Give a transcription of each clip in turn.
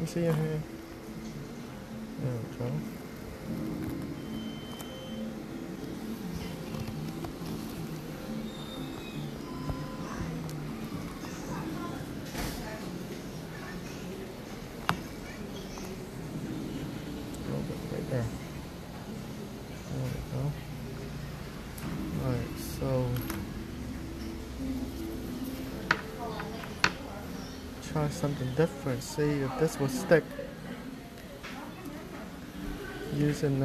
see in here? There we go. A little bit right there. There we go. Alright, so try something different. See if this will stick. Using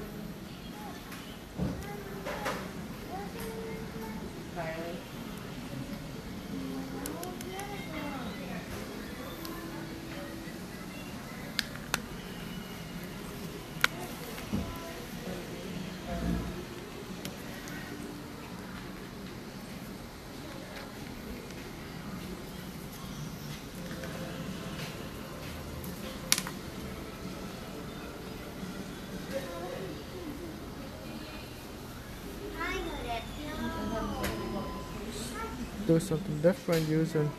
do something different using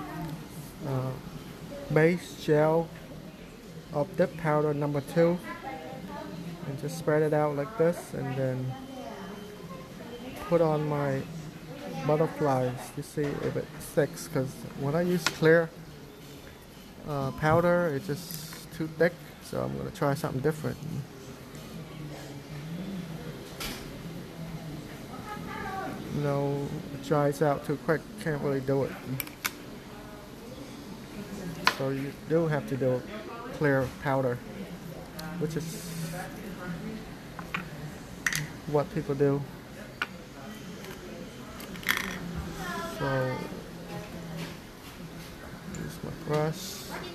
base gel of dip powder number 2 and just spread it out like this, and then put on my butterflies to see if it sticks, because when I use clear powder it's just too thick, so I'm going to try something different. No, it dries out too quick, can't really do it. So you do have to do clear powder, which is what people do. So use my brush.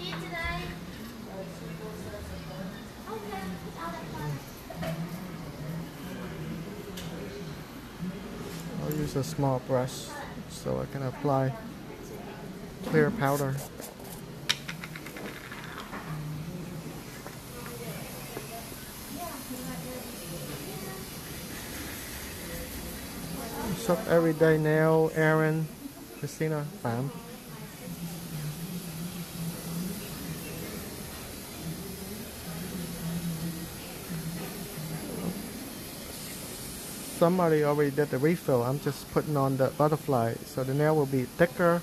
I'll use a small brush so I can apply clear powder. Shop everyday nail, Aaron, Christina, Pham. Somebody already did the refill. I'm just putting on the butterfly so the nail will be thicker.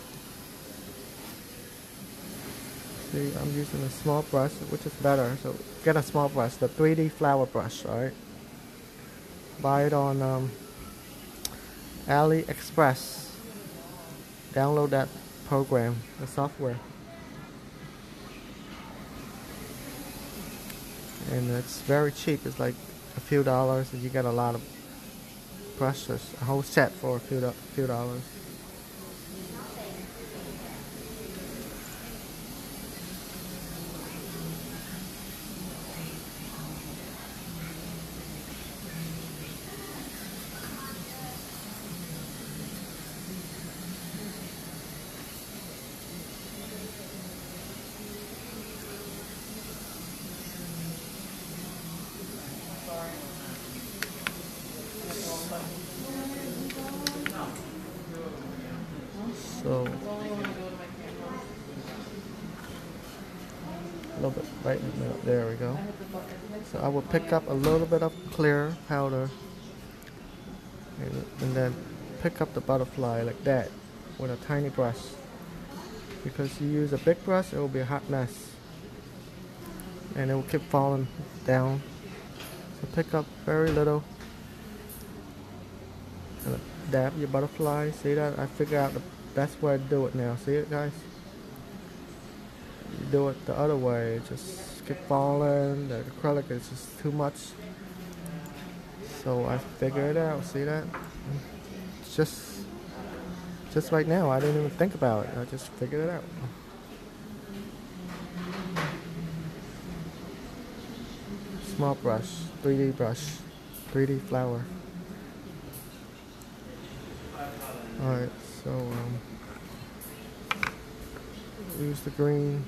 See, I'm using a small brush, which is better. So get a small brush, the 3D flower brush, alright? Buy it on AliExpress. Download that program, the software. And it's very cheap. It's like a few dollars and you get a lot of brushes, a whole set for a few dollars. So a little bit right in the middle. There we go. So I will pick up a little bit of clear powder and then pick up the butterfly like that with a tiny brush. Because you use a big brush, it will be a hot mess and it will keep falling down. So pick up very little and dab your butterfly. See that? I figured out the best way to do it now. See it, guys? You do it the other way, just keep falling. The acrylic is just too much. So I figured it out. See that? It's just right now. I didn't even think about it. I just figured it out. Small brush, 3D brush, 3D flower. Alright, so use the green.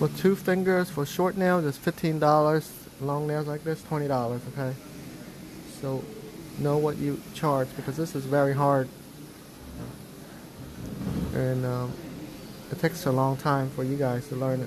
For 2 fingers, for short nails, it's $15. Long nails like this, $20, okay? So know what you charge, because this is very hard. And it takes a long time for you guys to learn it.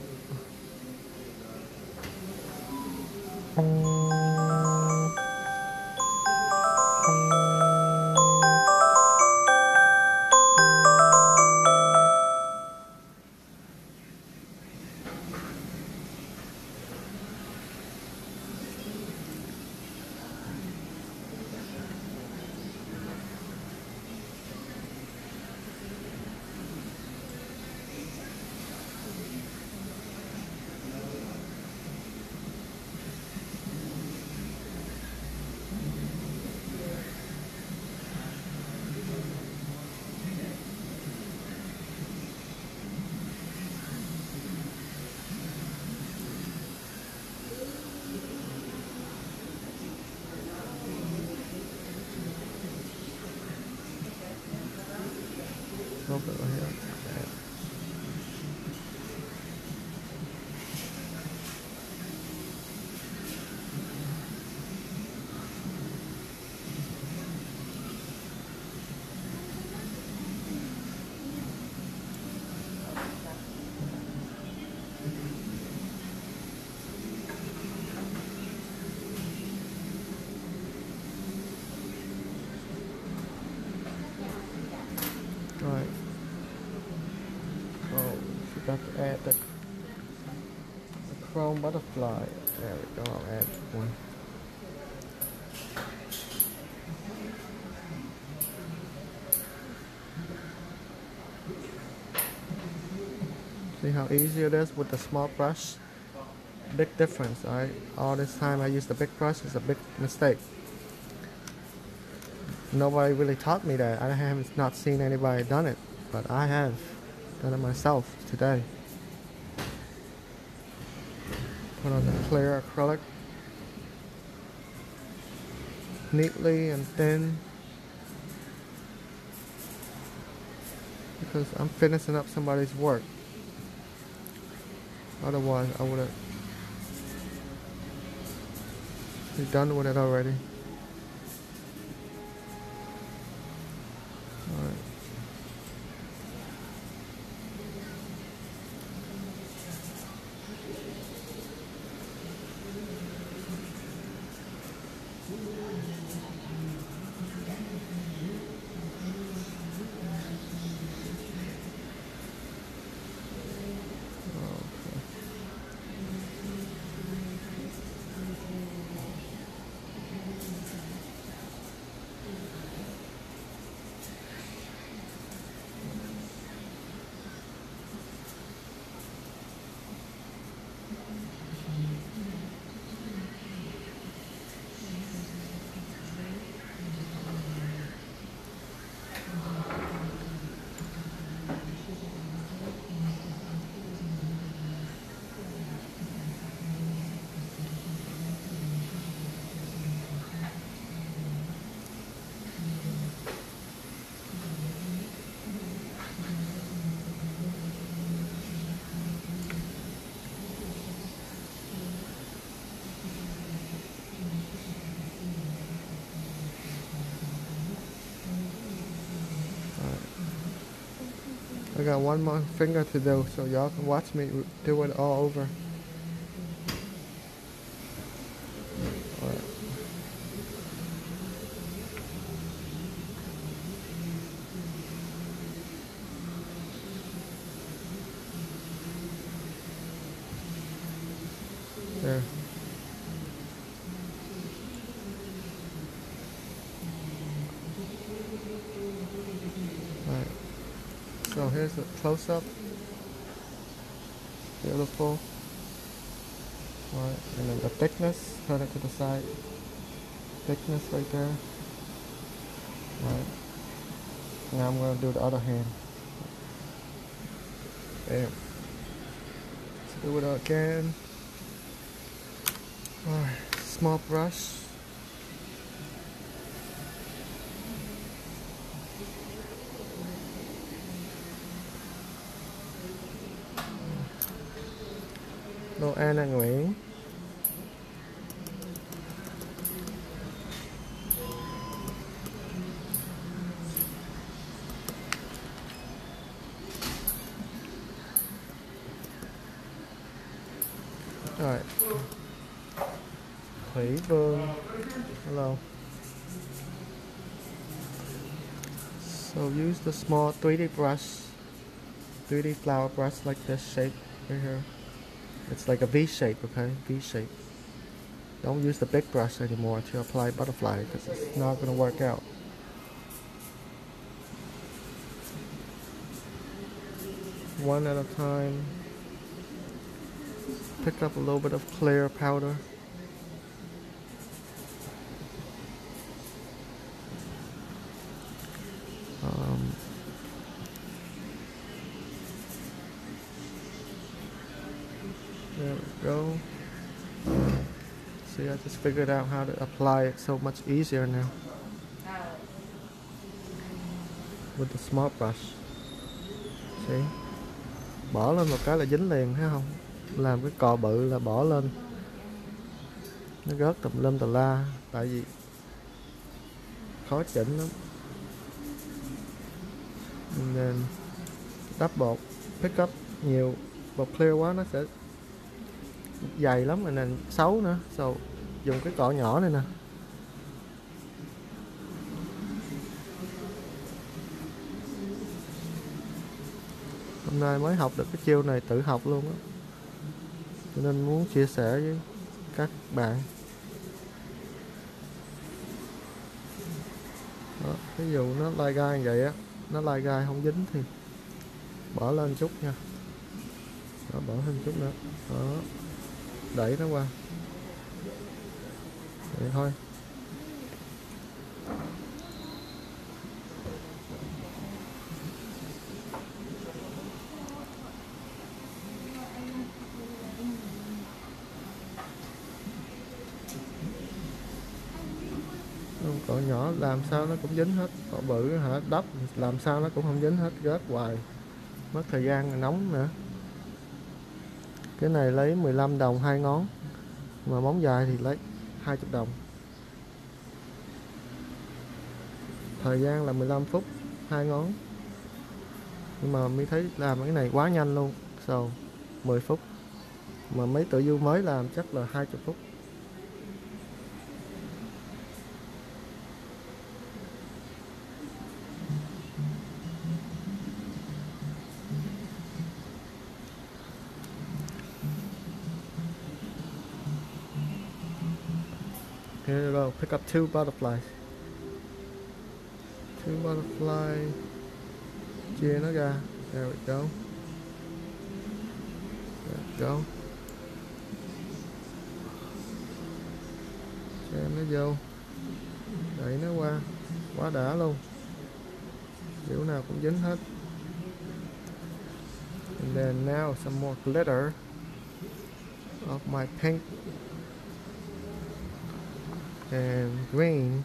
A little bit right here. Right. Oh, forgot to add the chrome butterfly. There we go, I'll add one. See how easy it is with the small brush? Big difference, alright? All this time I used the big brush, it's a big mistake. Nobody really taught me that. I haven't not seen anybody done it, but I have done it myself today. Put on the clear acrylic neatly and thin, because I'm finishing up somebody's work. Otherwise I would have been done with it already. Alright. I got one more finger to do, so y'all can watch me do it all over. Alright. There. Alright. So here's a close-up. Beautiful. Alright, and then the thickness, turn it to the side. Thickness right there. Alright. Now I'm going to do the other hand. Bam. Let's do it again. Alright, small brush. Cô Anna Nguyễn. Rồi. Thủy Vương. Hello. So use the small 3D brush, 3D flower brush like this shape right here. It's like a V shape, okay? V shape. Don't use the big brush anymore to apply butterfly because it's not going to work out. One at a time. Pick up a little bit of clear powder. There we go. See, I just figured out how to apply it so much easier now with the small brush. See, bỏ lên một cái là dính liền, thấy không? Làm cái cọ bự là bỏ lên nó rớt tùm lum tà la, tại vì khó chỉnh lắm. Nên đắp bột pick up nhiều, bột clear quá nó sẽ dày lắm, rồi nè xấu nữa. So dùng cái cọ nhỏ này nè. Hôm nay mới học được cái chiêu này, tự học luôn á, cho nên muốn chia sẻ với các bạn. Đó, ví dụ nó lai gai như vậy á, nó lai gai không dính thì bỏ lên chút nha. Đó, bỏ thêm chút nữa. Đó, đẩy nó qua vậy thôi. Cọ nhỏ làm sao nó cũng dính hết, cọ bự hả đắp làm sao nó cũng không dính hết, rớt hoài, mất thời gian nóng nữa. Cái này lấy 15 đồng 2 ngón, mà móng dài thì lấy 20 đồng. Thời gian là 15 phút 2 ngón, nhưng mà mới thấy làm cái này quá nhanh luôn. So 10 phút, mà mấy tự du mới làm chắc là 20 phút. Here you go, pick up 2 butterflies. 2 butterfly, chia nó ra. There we go. There we go. Xem nó vô, đẩy nó qua, quá đã luôn, kiểu nào cũng dính hết. And then now some more glitter of my pink and green.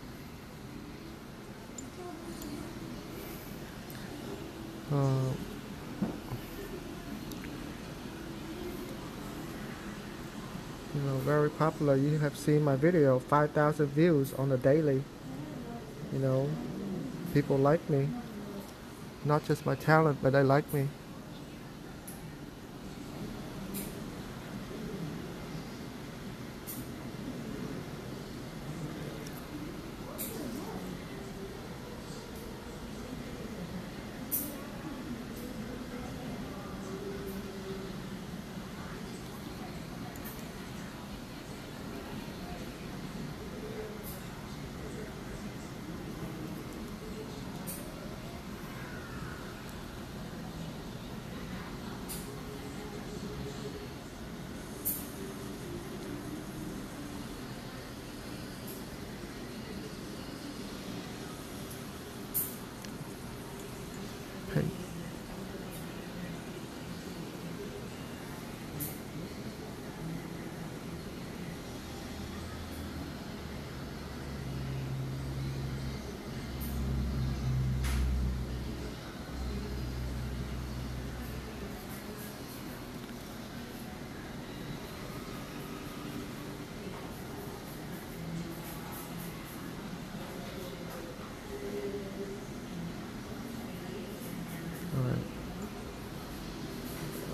You know, very popular. You have seen my video, 5,000 views on the daily. You know, people like me, not just my talent, but they like me.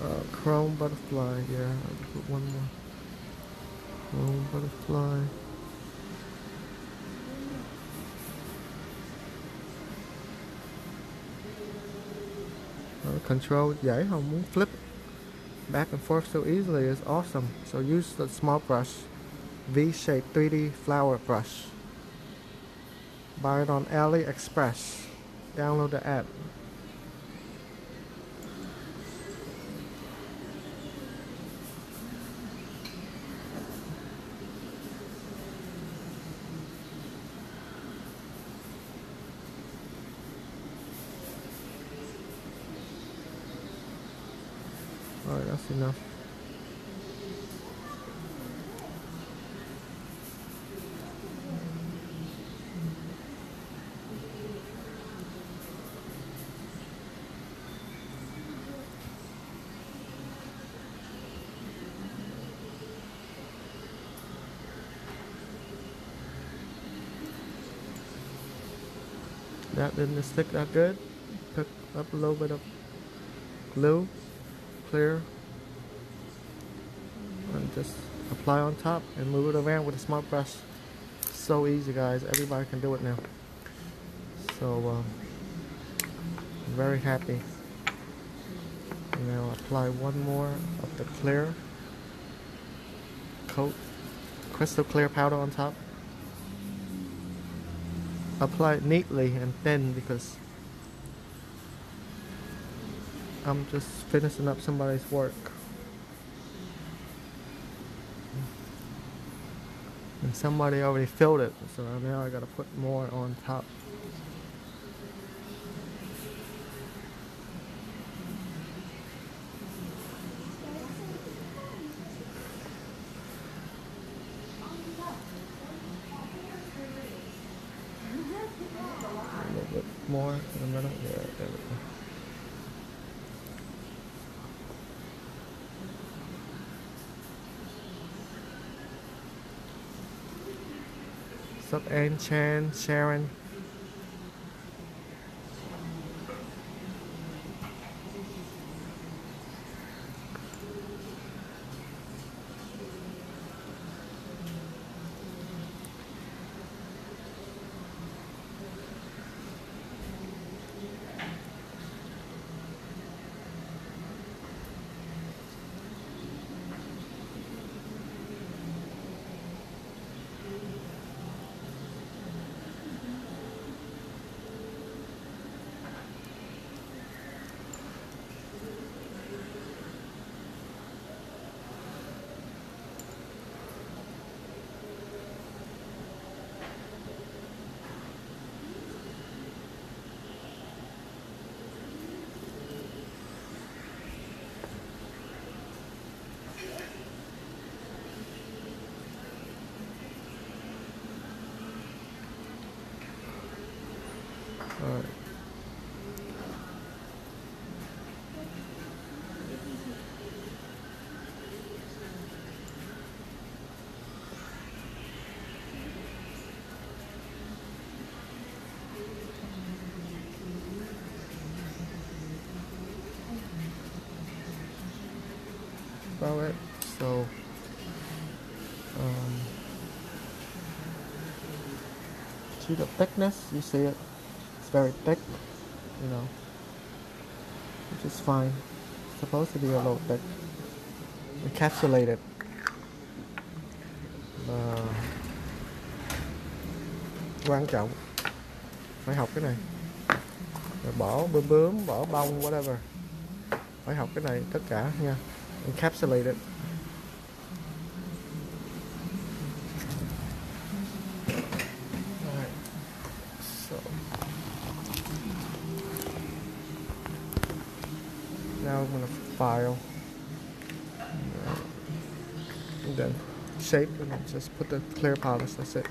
Chrome butterfly, yeah, I'll put one more. Chrome butterfly. Control dễ không, muốn flip back and forth so easily is awesome. So use the small brush, V-shape 3D flower brush. Buy it on AliExpress. Download the app. Alright, that's enough. That didn't stick that good. Pick up a little bit of glue, clear, and just apply on top and move it around with a small brush. So easy, guys. Everybody can do it now. So I'm very happy. Now apply one more of the clear coat, crystal clear powder on top. Apply it neatly and thin because I'm just finishing up somebody's work. And somebody already filled it, so now I gotta put more on top. A little bit more in the middle. Yeah, there we go. What's up, Ann Chan, Sharon? Alright. About it. So see the thickness, you see it, it's very thick, you know, which is fine. It's supposed to be a little thick, encapsulated. Quan trọng phải học cái này, rồi bỏ bướm bướm, bỏ bông, whatever, phải học cái này tất cả nha. Encapsulated. Alright. So now I'm gonna file and then shape and then just put the clear polish. That's it.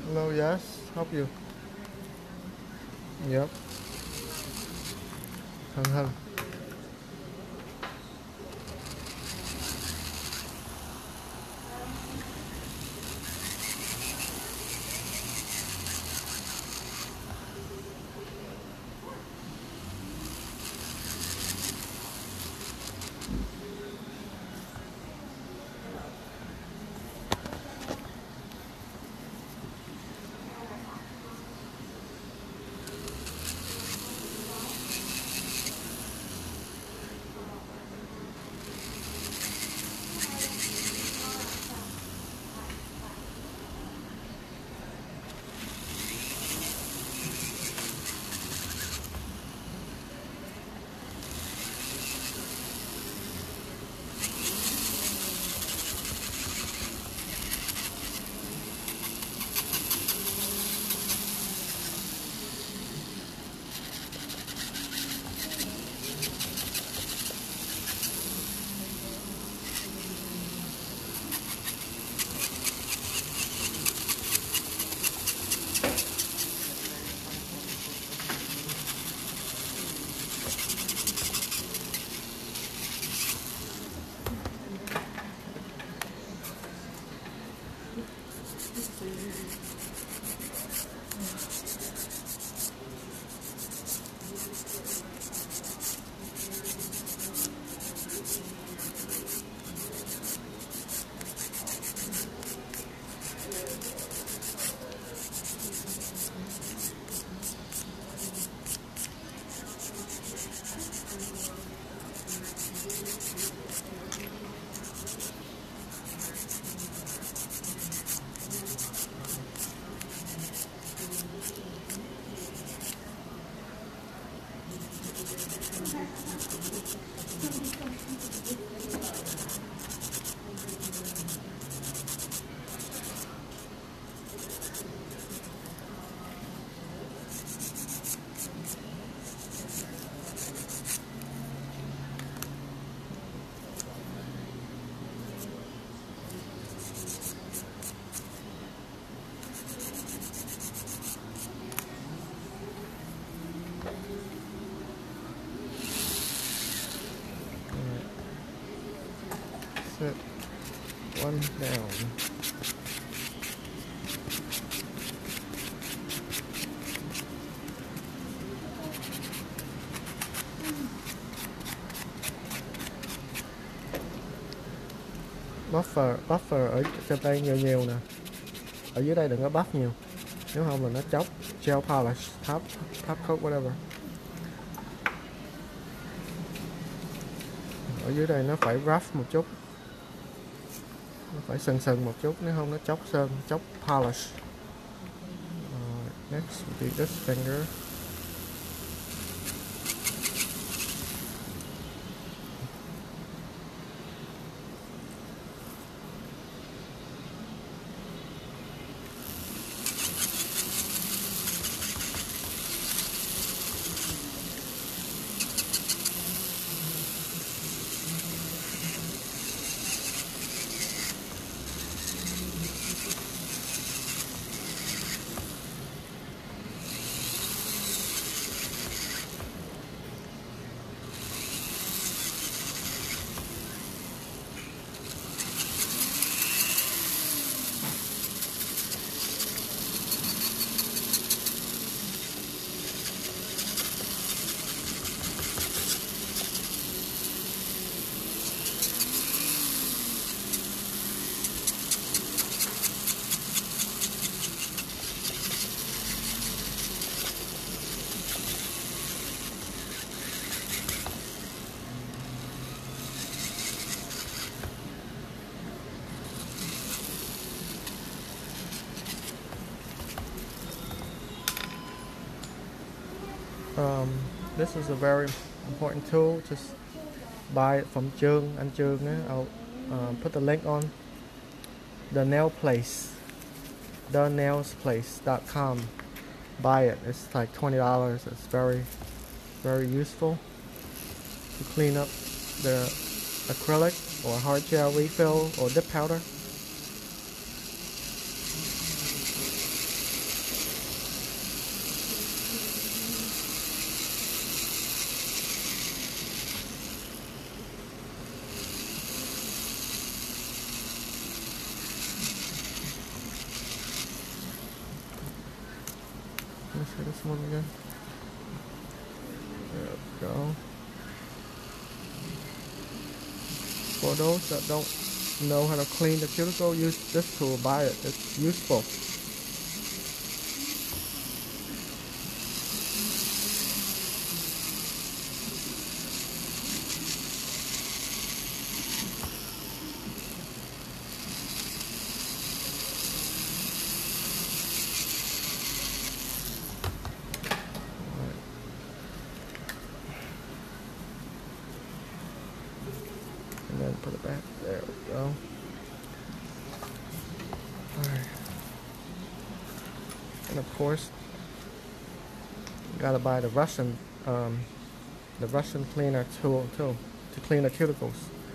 Hello, yes, help you. Yep. Hân hân. Set one down. Buffer ở trên đây nhiều nhiều nè, ở dưới đây đừng có buff nhiều, nếu không là nó chóc. Gel polish, top coat whatever. Ở dưới đây nó phải rough một chút, nó phải sần sần một chút, nếu không nó chóc sơn, chóc polish. Next will be this finger. This is a very important tool. Just buy it from Trương, anh Trương. I'll put the link on the nail place, thenailsplace.com. Buy it. It's like $20. It's very, very useful to clean up the acrylic or hard gel refill or dip powder. see this one again. There we go. For those that don't know how to clean the cuticle, use this tool, buy it, it's useful. And then put it back, there we go. Alright. And of course, you gotta buy the Russian cleaner tool too, to clean the cuticles.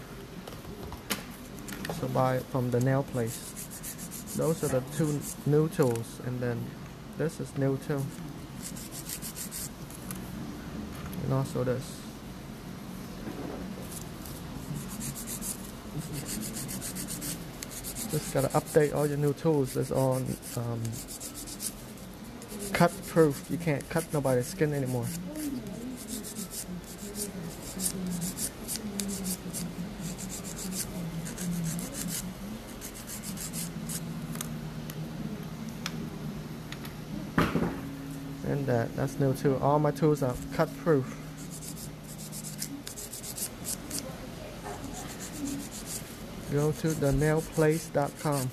So buy it from the nail place. Those are the two new tools, and then this is new too. And also this. Just gotta update all your new tools. It's on cut proof. You can't cut nobody's skin anymore. And that's new too. All my tools are cut proof. Go to thenailplace.com.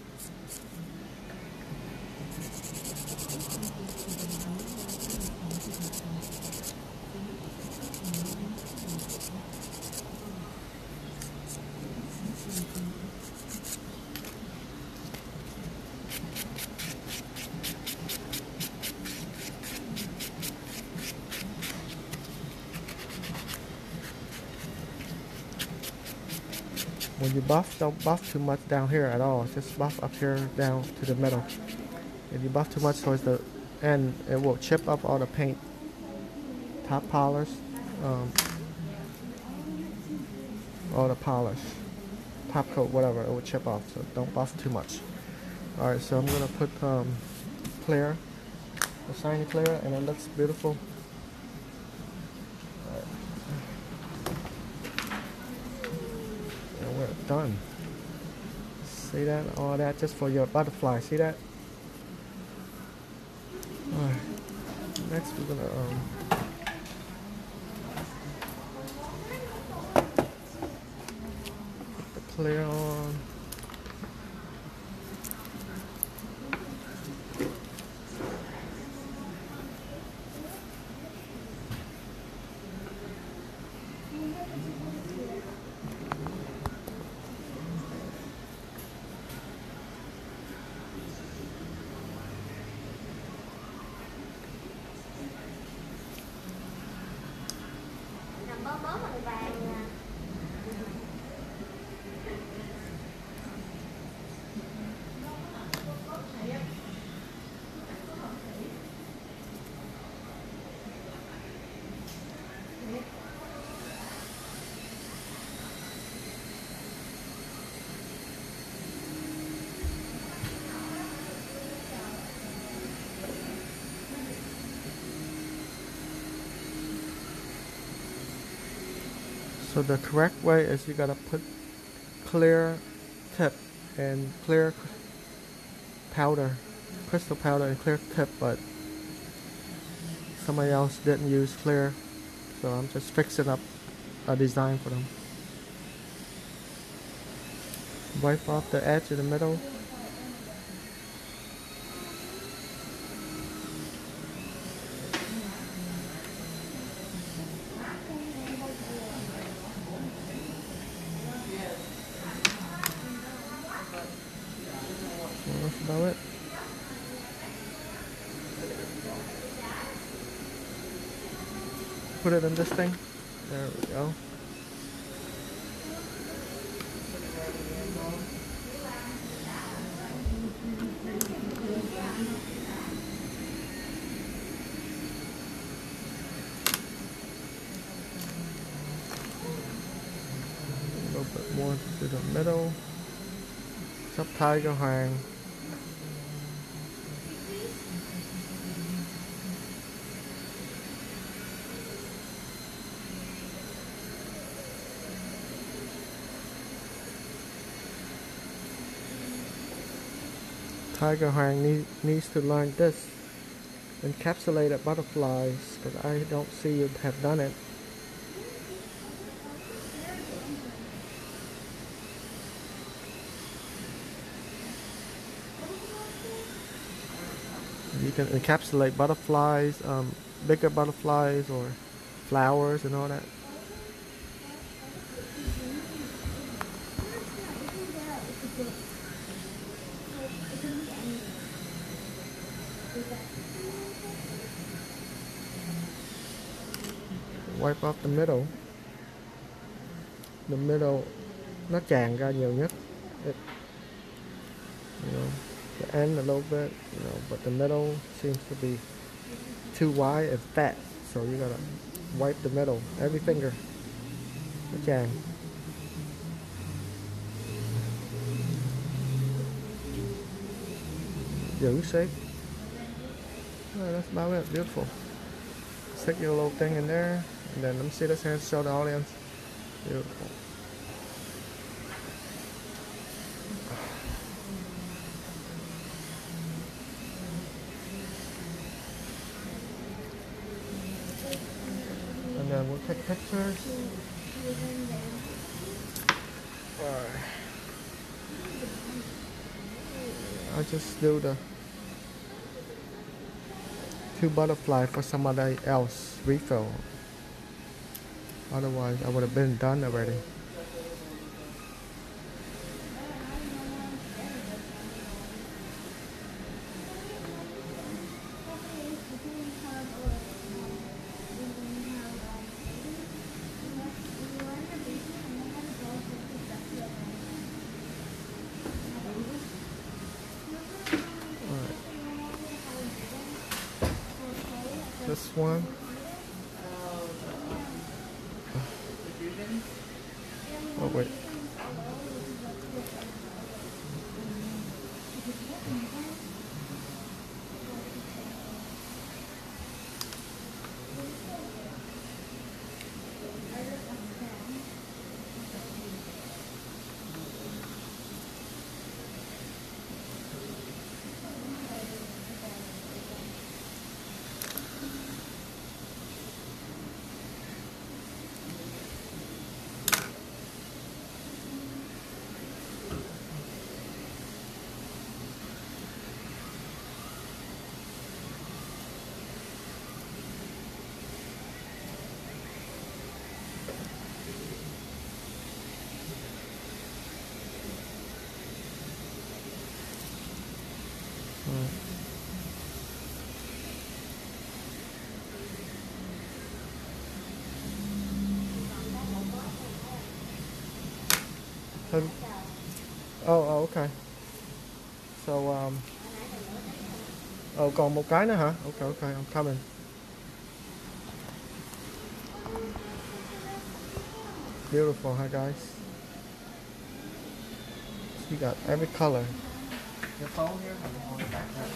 When you buff, don't buff too much down here at all. Just buff up here down to the middle. If you buff too much towards the end, it will chip up all the paint, top polish, all the polish, top coat, whatever. It will chip off. So don't buff too much. All right, so I'm gonna put clear, the shiny clear, and it looks beautiful. Done. See that? All that just for your butterfly. See that? Alright. Next we're gonna put the clear on. So the correct way is you gotta put clear tip and clear powder, crystal powder and clear tip, but somebody else didn't use clear, so I'm just fixing up a design for them. Wipe off the edge in the middle. That's about it. Put it in this thing. There we go. A little bit more to the middle. Sắp Tiger Hoàng. Tiger Hang needs to learn this. Encapsulated butterflies, because I don't see you have done it. You can encapsulate butterflies, bigger butterflies or flowers and all that. Wipe off the middle. The middle nó tràn ra nhiều nhất. The end a little bit, but the middle seems to be too wide and fat. So you gotta wipe the middle, every finger. Nó tràn. Giữ shape. Oh, that's about it. Beautiful. Stick your little thing in there, and then let me see this hand, show the audience. Beautiful. And then we'll take pictures. Alright. I'll just do the 2 butterfly for somebody else refill. Otherwise I would have been done already. This one. Oh wait. Oh, okay. So, oh, còn một cái nữa hả? Okay, I'm coming. Beautiful, huh, guys? You got every color. Your phone here? On the back there.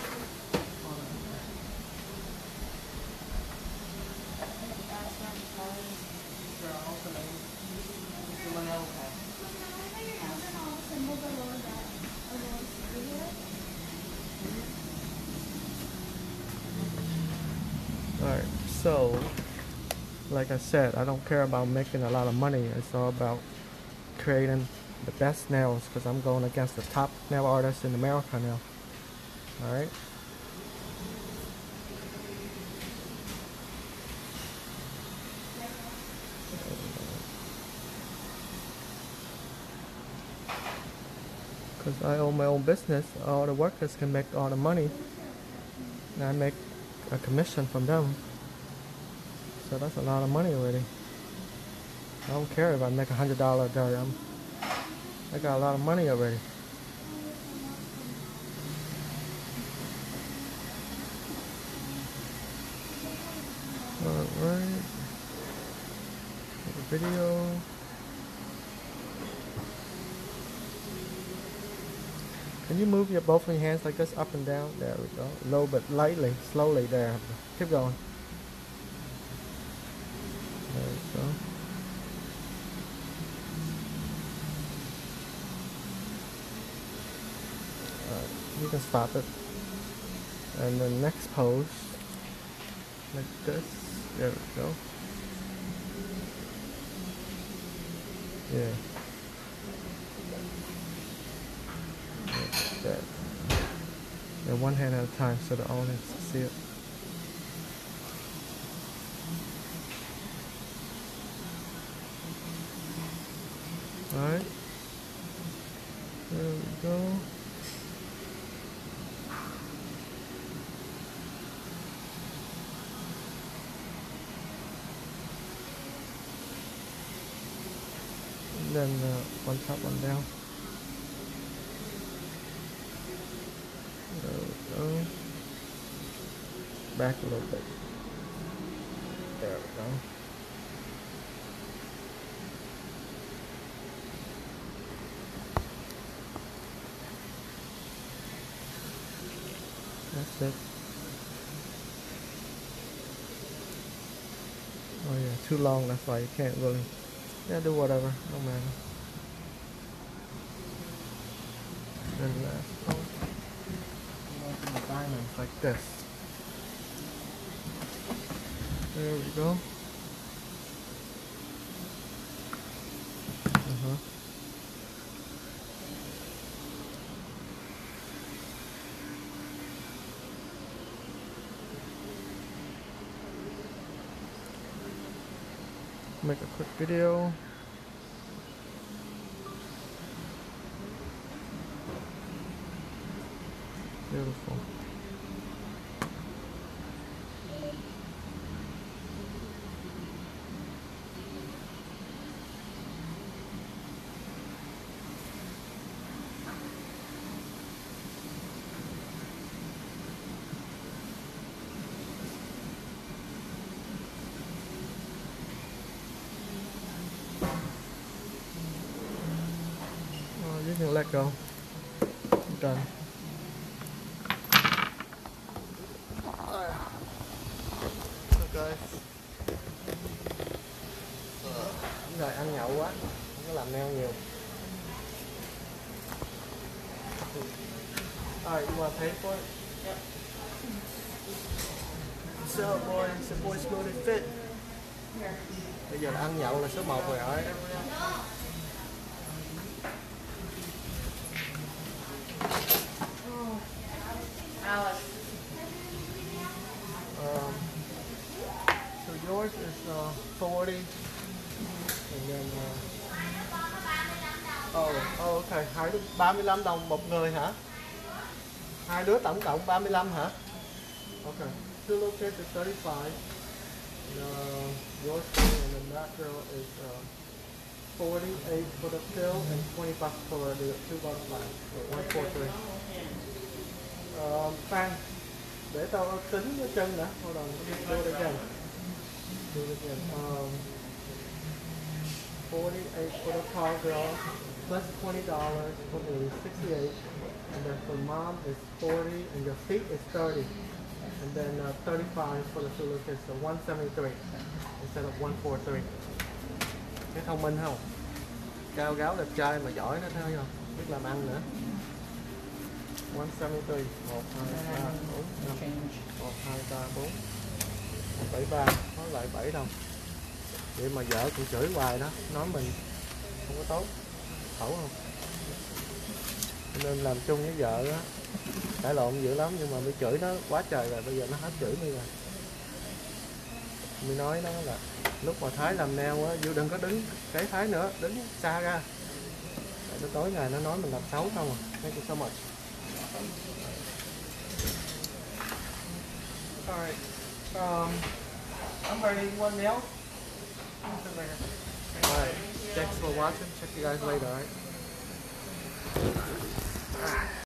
Alright, so like I said, I don't care about making a lot of money. It's all about creating the best nails, because I'm going against the top nail artists in America now. Alright. Because I own my own business, all the workers can make all the money, and I make a commission from them. So that's a lot of money already. I don't care if I make $100 a day. I got a lot of money already. Alright. Video. Can you move both of your hands like this, up and down? There we go. A little bit lightly, slowly there. Keep going. There we go. Alright. You can stop it. And the next pose, like this. There we go. Yeah. Like that. And one hand at a time so the audience can see it. Alright. There we go. And then one top, one down. There we go. Back a little bit. There we go. That's it. Oh yeah, too long, that's why you can't really. Yeah, do whatever, no matter. Then last one. The diamonds like this. There we go. Make a quick video. Beautiful. You can let go. I'm done. Ok. Rồi ăn nhậu quá, không có làm nail nhiều. Alright, you want to pay for it? Yep. So boy, it's a boy smoothie fit. Bây giờ là ăn nhậu là số 1 rồi ở. So yours is 40 and then okay, 35 đồng một người hả? Hai đứa tổng cộng 35 hả? Okay. Two locations is 35. Yours and then that girl is 48 for the pill and 20 bucks for the 2 butterflies. So 143. Phan, để tao tính cái chân nữa. Hold on, do it again. Do it again. 48 for the tall girl, plus $20 for me, 68. And then for mom is 40, and your feet is 30. And then 35 for the Zulu kids, so 173 instead of 143. Thấy thông minh không? Cao gáo đẹp trai mà giỏi nữa, thấy không? Biết làm ăn nữa. 173, 1, 2, 3, 4, 5, 1, 2, 3, 4, 73, nói lại 7 đồng. Vậy mà vợ cũng chửi hoài đó, nói mình không có tốt, khẩu không? Cho nên làm chung với vợ á, cãi lộn dữ lắm, nhưng mà mới chửi nó quá trời rồi, bây giờ nó hết chửi mi rồi. Mới nói nó là lúc mà Thái làm nail á, Vũ đừng có đứng cái Thái nữa, đứng xa ra. Tại nó tối ngày nó nói mình làm xấu không à. Thank you so much. Alright, I'm ready. You want nail? Alright, thanks for watching. Check you guys later, alright?